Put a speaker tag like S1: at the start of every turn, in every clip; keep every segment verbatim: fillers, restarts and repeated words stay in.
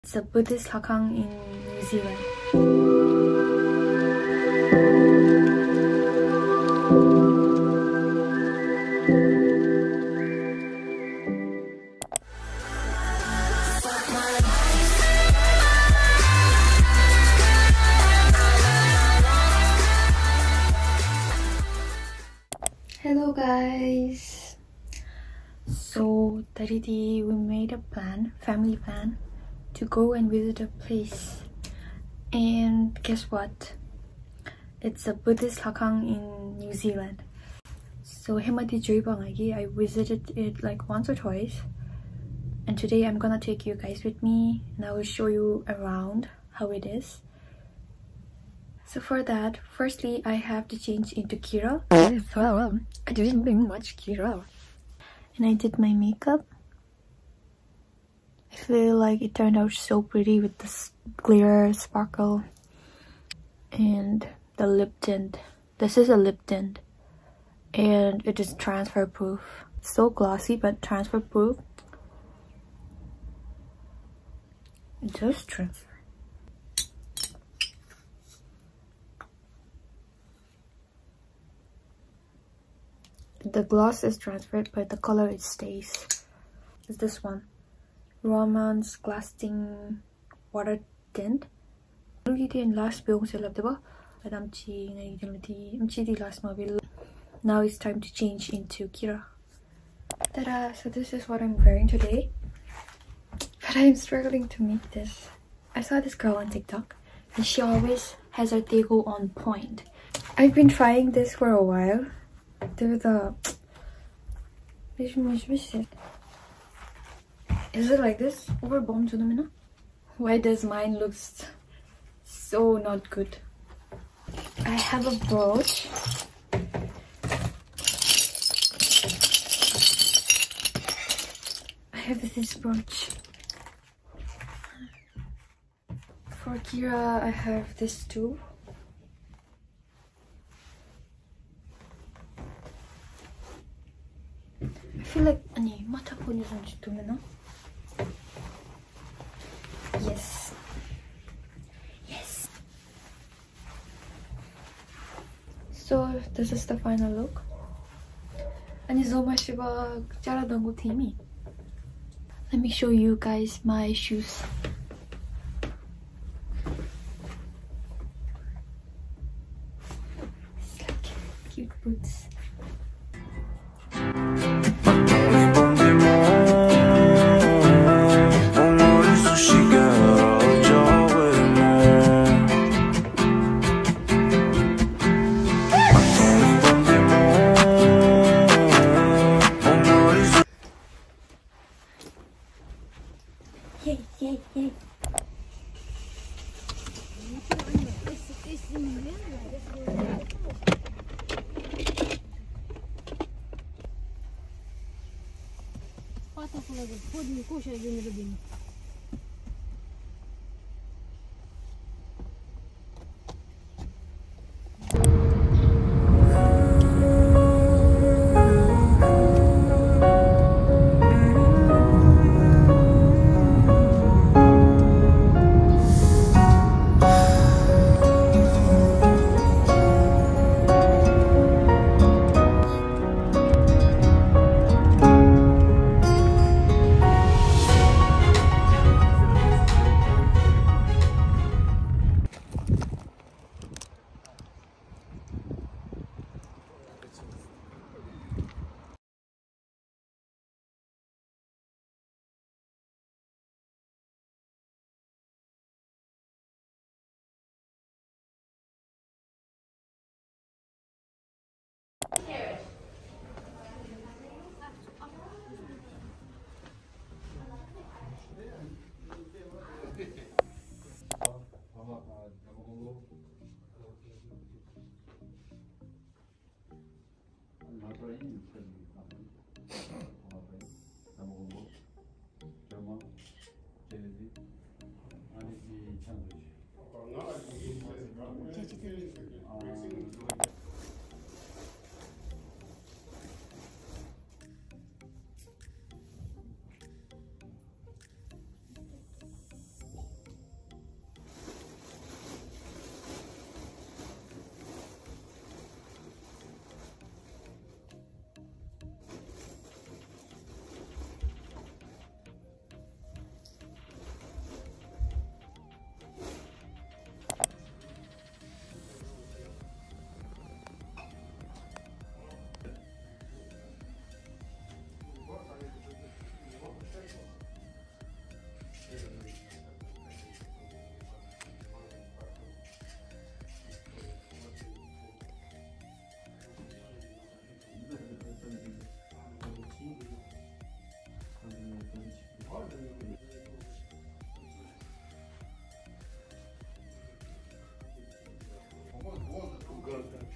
S1: It's a Buddhist Lhakhang in New Zealand. Hello guys! So today we made a plan, family plan, to go and visit a place, and guess what? It's a Buddhist Lhakhang in New Zealand. So Hemati Joybangagi, I visited it like once or twice, and today I'm gonna take you guys with me and I will show you around how it is. So for that, firstly I have to change into Kira. I didn't bring much Kira. And I did my makeup. I feel like it turned out so pretty with this glitter, sparkle, and the lip tint. This is a lip tint, and it is transfer proof. So glossy, but transfer proof. It does transfer. The gloss is transferred, but the color it stays. It's this one. Romance Lasting Water Tint. Last bill last mobile. Now it's time to change into Kira. Ta-da! So this is what I'm wearing today. But I'm struggling to make this. I saw this girl on TikTok and she always has her tegu on point. I've been trying this for a while. They're the... Is it like this? Over bomb to the Why does mine look so not good? I have a brooch. I have this brooch. For Kira, I have this too. I feel like ani mata ko ni san chito na. Yes. Yes. So this is the final look. Ani zoma shiba jara dango thimi. Let me show you guys my shoes. It's like cute boots. Yay, yay, yay.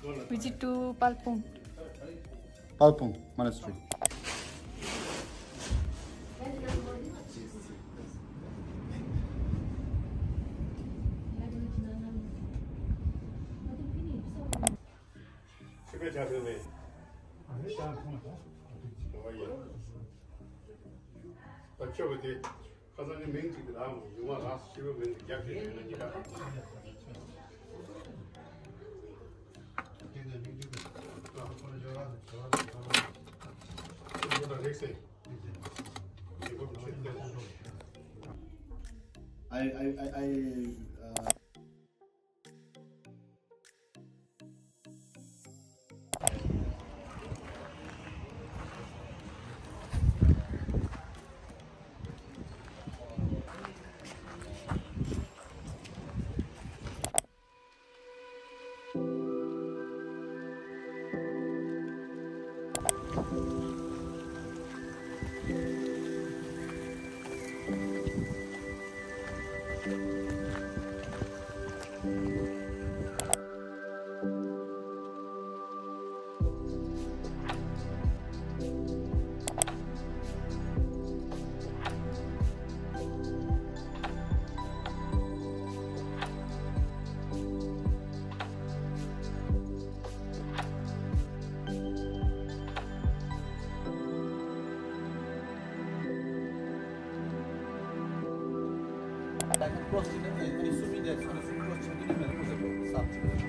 S1: visit to Palpung.
S2: Palpung Monastery. I, I, I, I uh... I can cross it and assuming that when you cross it, you can stop.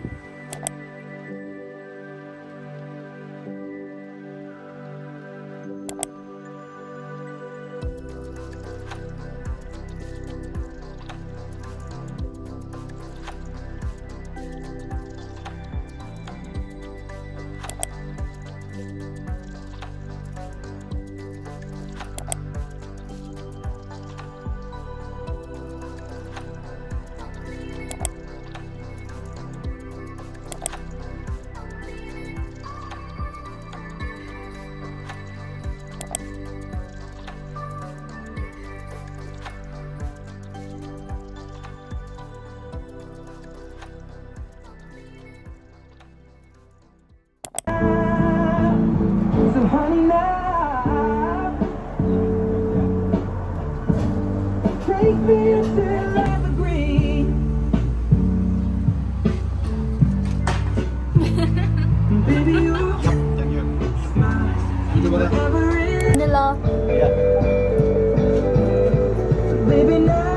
S2: So honey now, take me till evergreen. Baby, you thank you.
S1: Vanilla.
S2: Yeah.
S1: Baby, now.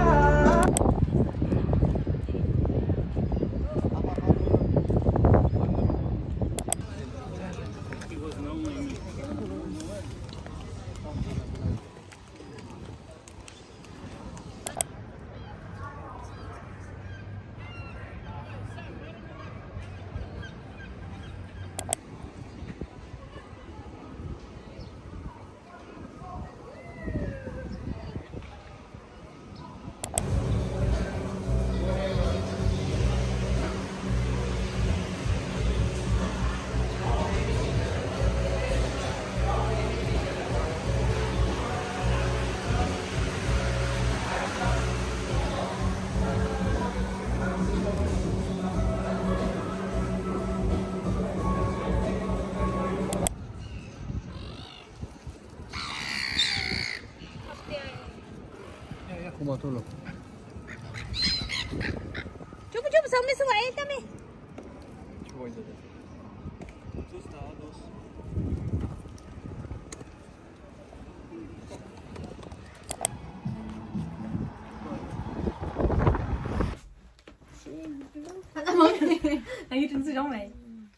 S2: Como tolong.
S3: Coba coba sama semua air kami.
S2: Coba itu. Dos dados.
S1: Lagi tentu dong, Mai.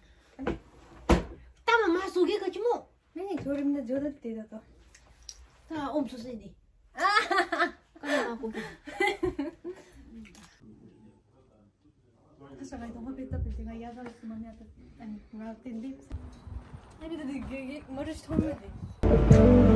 S3: Tama masuk ke cuma.
S1: Nih, sorry minta jodoh tidak tuh.
S3: Tak om susah ini. Kalau aku.
S1: Asal itu mau kita penting aja kalau semuanya tuh, ani nggak tindih. Ini tadi gigi, mau harus tahu deh.